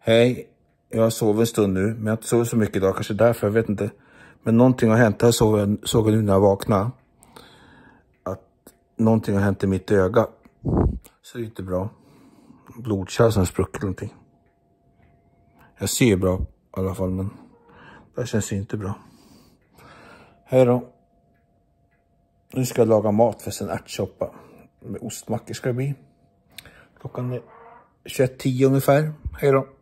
Hej, jag har sovit en stund nu, men jag har inte sovit så mycket idag, kanske därför, jag vet inte. Men någonting har hänt, jag såg nu när jag vaknade. Att någonting har hänt i mitt öga. Så det är inte bra. Blodkärl som spruckit någonting. Jag ser bra i alla fall, men det känns ju inte bra. Hej då. Nu ska jag laga mat för en ärtsoppa. Med ostmackor ska det bli. Klockan är 21:10 ungefär. Hej då.